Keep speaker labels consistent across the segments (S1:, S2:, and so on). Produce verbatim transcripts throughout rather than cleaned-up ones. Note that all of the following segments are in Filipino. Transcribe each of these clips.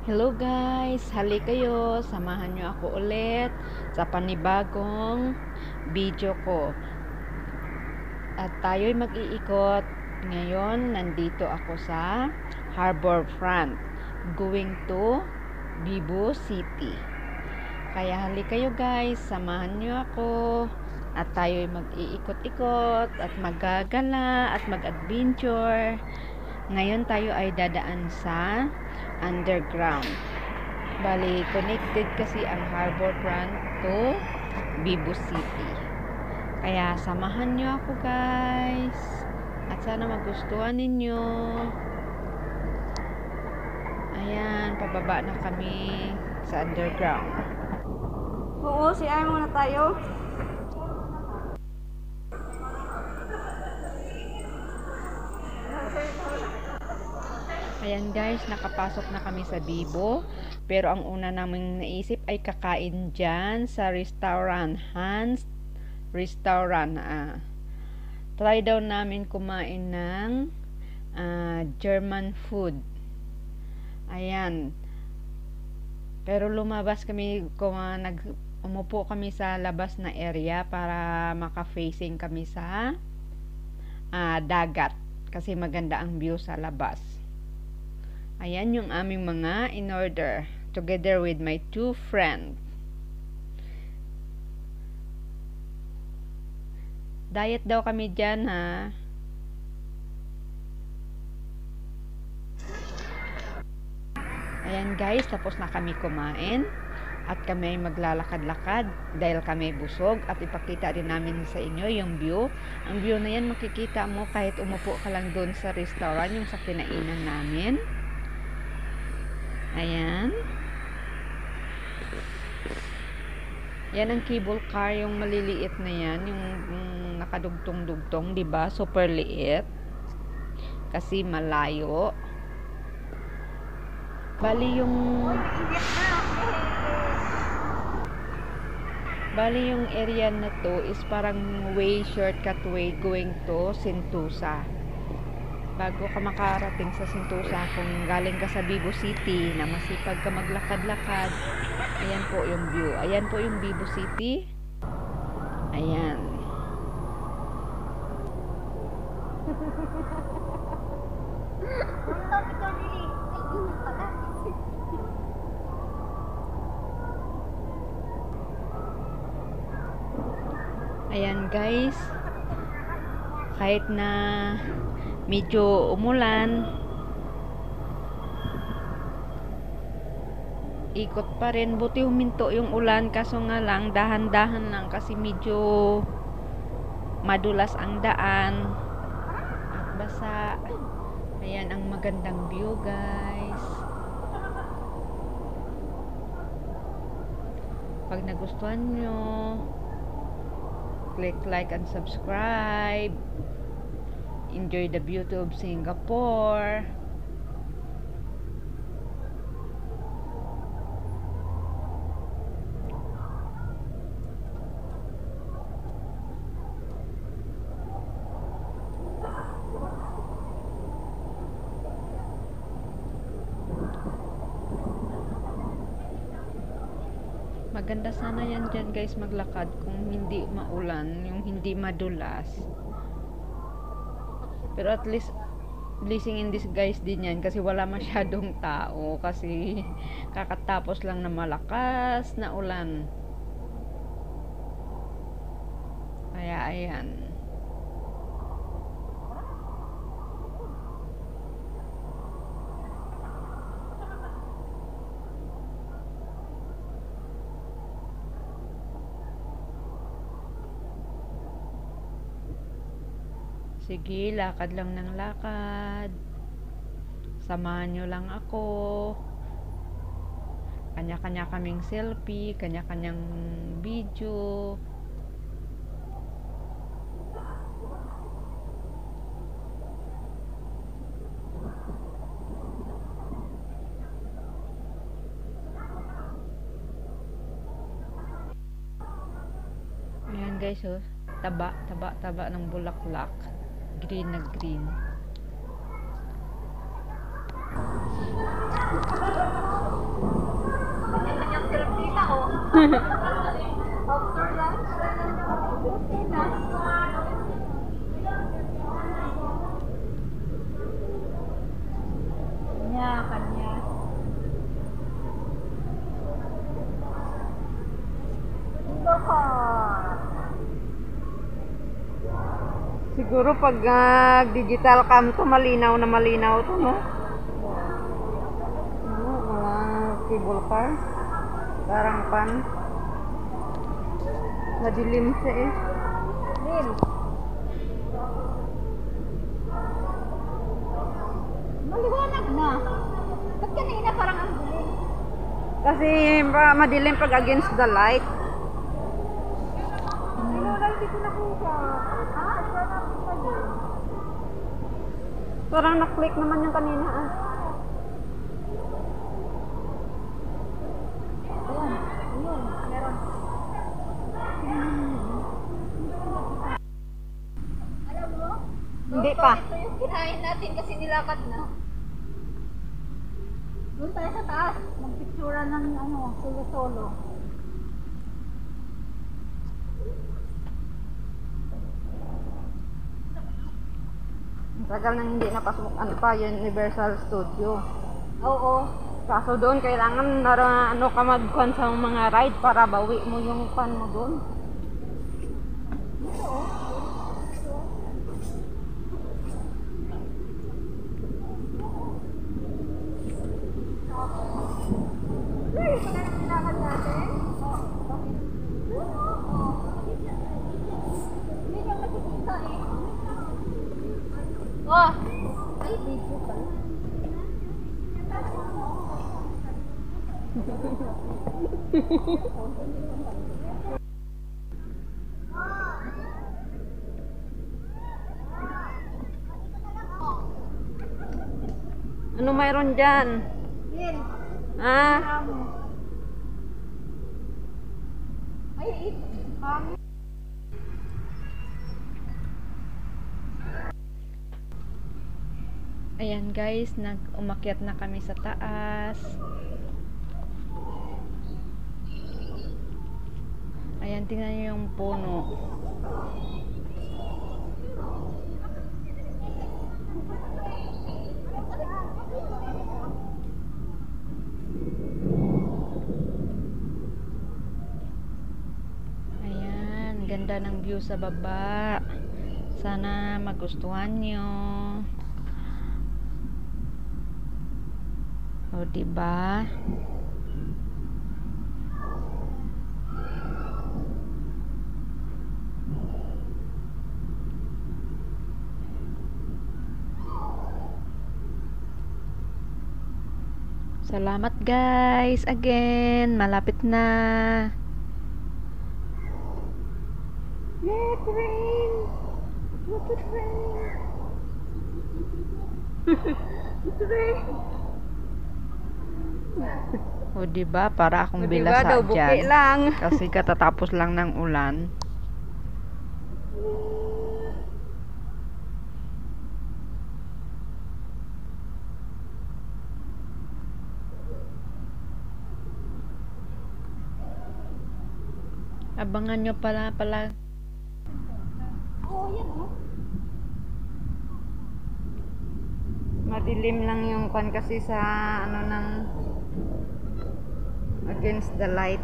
S1: Hello guys, hali kayo, samahan nyo ako ulit sa panibagong video ko. At tayo'y mag-iikot. Ngayon, nandito ako sa Harbor Front, going to Vivo City. Kaya hali kayo guys, samahan nyo ako. At tayo'y mag-iikot-ikot at maggagala at mag-adventure. Ngayon tayo ay dadaan sa underground. Bali, connected kasi ang Harbor Front to Vivo City. Kaya samahan nyo ako guys. At sana magustuhan ninyo. Ayan, pababa na kami sa underground.
S2: Oo, si Ay muna tayo.
S1: Ayan guys, nakapasok na kami sa Vivo. Pero ang una naming naisip ay kakain dyan sa restaurant. Hans Restaurant. Ah. Try daw namin kumain ng uh, German food. Ayan. Pero lumabas kami, kung uh, nag, umupo kami sa labas na area para maka-facing kami sa uh, dagat. Kasi maganda ang view sa labas. Ayan yung aming mga in order. Together with my two friends. Diet daw kami dyan ha. Ayan guys, tapos na kami kumain. At kami ay maglalakad-lakad dahil kami busog. At ipakita rin namin sa inyo yung view. Ang view na yan makikita mo kahit umupo ka lang doon sa restaurant, yung sa kinainan namin. Ayan. Yan ang cable car, yung maliliit na yan, yung, yung nakadugtong-dugtong, 'di ba? Super liit. Kasi malayo. Bali yung Bali yung area na to is parang way, shortcut way going to Sentosa. Bago ka makarating sa Sentosa, kung galing ka sa Vivo City na masipag ka maglakad-lakad, ayan po yung view. Ayan po yung Vivo City. Ayan. Ayan guys. Kahit na medyo umulan, ikot pa rin. Buti huminto yung ulan, kaso nga lang dahan-dahan lang kasi medyo madulas ang daan at basa. Ayan ang magandang view guys. Pag nagustuhan nyo, click like and subscribe. Enjoy the beauty of Singapore. Maganda sana yan dyan guys maglakad kung hindi maulan, yung hindi madulas. Pero at least blessing in disguise din yan kasi wala masyadong tao kasi kakatapos lang na malakas na ulan. Kaya ayan. Sige, lakad lang ng lakad. Samahan nyo lang ako. Kanya-kanya kaming selfie, kanya-kanyang video. Ayan guys, oh. Taba, taba, taba ng bulaklak. Green na green.
S2: After lunch, okay na. Kanya, kanya. Vivo ka.
S1: Siguro pag ah, digital cam to, malinaw na malinaw to, no? Ano, mga cable car. Parang pan. Madilim siya eh.
S2: Lim. Maliwanag na. Ba't kanina parang ang dilim?
S1: Kasi ma- madilim pag against the light.
S2: Ano lang hindi ko nakuha. Ah, sana ako sa'yo.
S1: Parang na-click naman yung kanina ah.
S2: Ayan, ayun, meron. Alam mo?
S1: Hindi
S2: Doon
S1: pa.
S2: Ito yung kinain natin kasi nilakad na. Doon tayo sa taas. Magpictura ng ano, solo-solo.
S1: Ang tagal nang hindi napasok ano pa, Universal Studio.
S2: Oo.
S1: Kaso doon kailangan na ano ka magkuhan sa mga ride para bawi mo yung pan mo doon.
S2: Ito oh. Ay, pala nang nilakad natin. Oh, bakit? Oo. Hindi niya makikita eh. Oh! Ay, video pala.
S1: Ano mayroon dyan?
S2: Yan.
S1: Ah,
S2: Amo. Ay, it. Pangit.
S1: ayan guys, nag-umakyat na kami sa taas. Ayan, tingnan niyo yung puno. Ayan, ganda ng view sa baba. Sana magustuhan nyo. O, diba? Salamat guys. Again, malapit na. Let rain. Let it rain. Let it rain. O diba, para akong
S2: O, diba,
S1: bilasa
S2: daw buki
S1: dyan.
S2: lang.
S1: Kasi katatapos lang ng ulan. Abangan nyo pala pala.
S2: Oo, yan oh.
S1: Madilim lang yung kwan kasi sa ano ng against the light.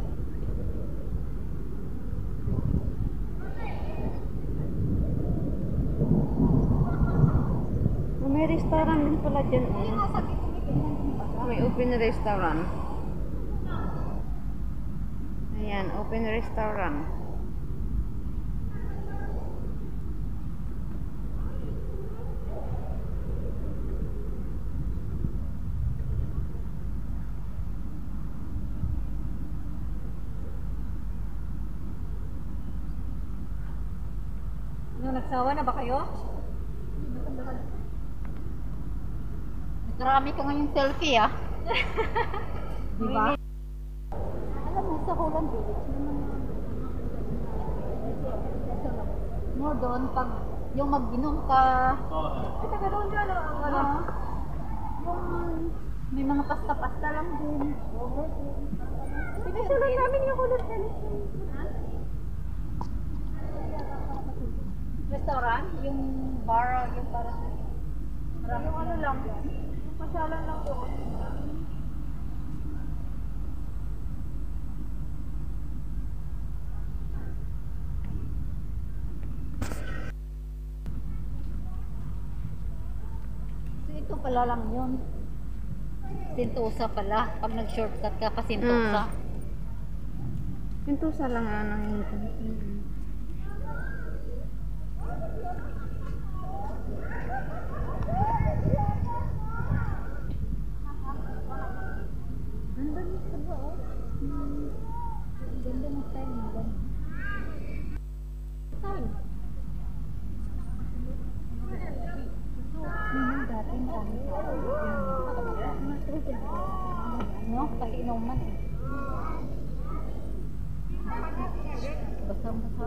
S1: Oh, may restaurant din pala dyan.
S2: Ayun
S1: Oh.
S2: nga, sabi ko, may tingnan din pa.
S1: May open restaurant. Ayan, open restaurant.
S2: Ano, nagsawa na ba kayo? Nagrami ka ngayong selfie ah. Diba? Alam mo, sa Holland Village, may mga more doon pag yung mag-inom ka. Ay, taga doon dyan ah. Ano? Yung may mga pasta-pasta lang din. Over din. Pinasulat namin yung kulot telephone. Restaurant? Yung bar, yung parang... Yung ano lang, pasyalan lang doon. So ito pala lang yun. Sentosa pala. Pag nag-shortcut ka pa Sentosa.
S1: Sentosa lang nga nang hinto.
S2: Ganda nito ba oh? Ganda ng time mo. Time. Yung dating kami. No? Kasi inuman eh. Basang-basang.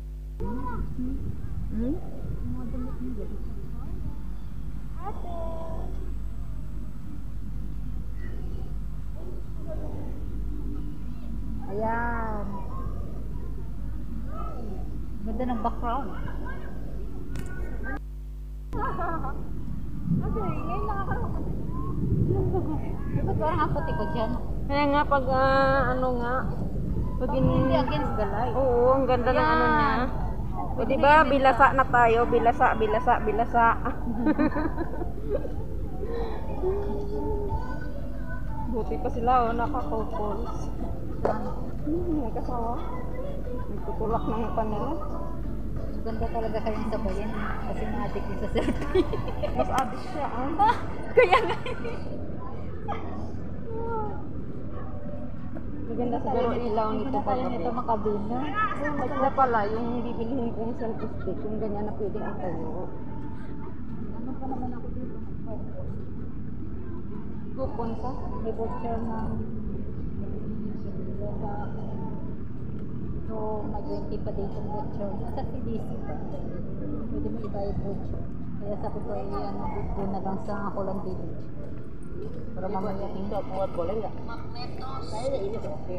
S1: Hmm?
S2: Mga damit niyo. Ate! Ayan. Ganda ng background. Okay, ngayon nakakaroon ko. Ba't parang ang puti ko dyan?
S1: Kaya nga pag ah, ano nga pag in...
S2: Hindi against the light.
S1: Oo, ang ganda ng ano niya. O
S2: Pwede
S1: di
S2: na
S1: ba
S2: ibenta.
S1: bilasa na tayo, bilasa, bilasa, bilasa. Buti pa sila oh, naka-couples. Hmm, may kasawa. Nagtutulak ng mata nila.
S2: Ganda talaga kayong sabayan kasi na-addict yung sa selfie.
S1: Mas abis siya ah.
S2: Kaya nga.
S1: Maganda siguro ilaw nito
S2: Kaya
S1: paggabi.
S2: nito makabina.
S1: Maganda pala yung bibilihin kong selfie stick, yung ganyan na pwedeng itayo.
S2: Ano pa naman ako dito?
S1: Coupon ka?
S2: May voucher ng so mag-twenty pa dito yung voucher. Sa C D C pa. Pwede mo ibayad voucher. Kaya sabi ko ay ano dito na lang sa ako lang dito. Para mamaya
S1: Ito, buat boleh nggak?
S2: Saya ya ini oke.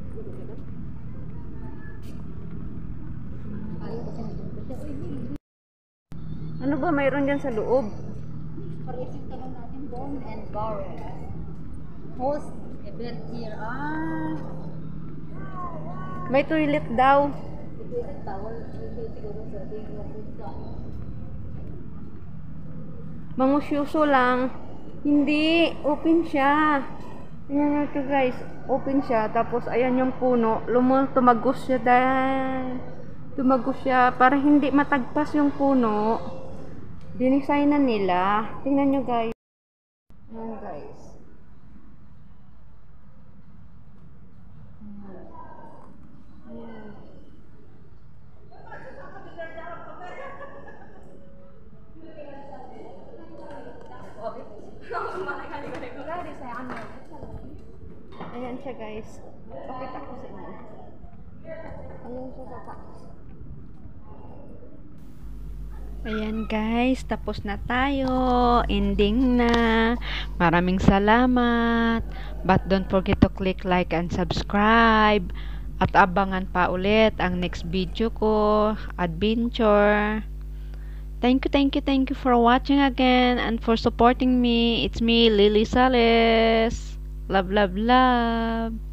S2: Ayaw kasi nandito siya. Uy, hindi.
S1: Ano ba mayroon dyan sa loob?
S2: Parising ka lang natin doon and bar. Host event here. Ah.
S1: May toilet daw.
S2: Ito yung towel. Ito siguro sa ating sa
S1: Mangusyoso lang. Hindi, open siya. Tingnan nyo ito guys, open siya. Tapos ayan yung puno, lumul tumagos siya dahil. Tumagos siya para hindi matagpas yung puno. Dinisignan nila. Tingnan nyo guys. Ayan guys. Ayan. Ayan siya guys. Pakita ko sa inyo. Ayan siya kaka. Ayan guys, tapos na tayo. Ending na. Maraming salamat. But don't forget to click like and subscribe. At abangan pa ulit ang next video ko. Adventure. Thank you, thank you, thank you for watching again and for supporting me. It's me, Lily Sales. Love, love, love.